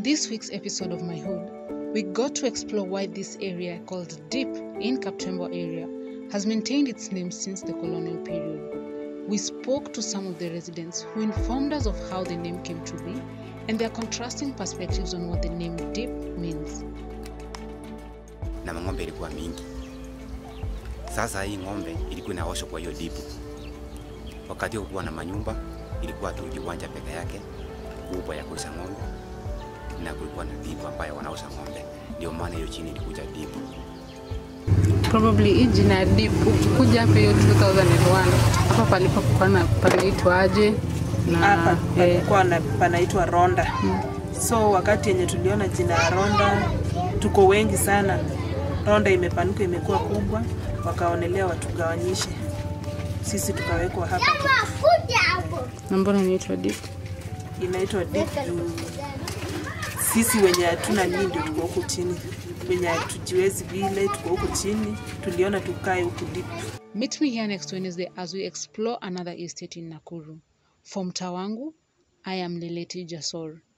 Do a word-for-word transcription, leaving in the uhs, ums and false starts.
On this week's episode of My Hood, we got to explore why this area called Deep in Kaptembo area has maintained its name since the colonial period. We spoke to some of the residents who informed us of how the name came to be and their contrasting perspectives on what the name Deep means. Na ng'ombe ilikuwa mingi. Sasa hii ng'ombe ilikuwa inaoshwa kwa hiyo dipu. Wakati huo na manyumba ilikuwa tu kiwanja peke yake kubwa ya kuosha ng'ombe na kulikuwa na dipu ambayo wanaosha ng'ombe. Ndio maana hiyo chini ilikuja dipu. Probably hii jina dipu kuja hapa hiyo two thousand one. Hapa palipokuwa na panaitwa aje na hapa palikuwa na panaitwa Ronda. Hmm. So wakati yenye tuliona jina Ronda tuko wengi sana. Ronda imepanuka imekuwa kubwa, wakaonelea watugawanyishe. Sisi tukawekwa hapa. Na mbona inaitwa Deep? Inaitwa Deep. Sisi wenye hatuna nini ndio tuko huko chini. Wenye hatujiwezi vile tuko huko chini, tuliona tukae huko Deep. Meet me here next Wednesday as we explore another estate in Nakuru. From Tawangu, I am Leleti Jasor.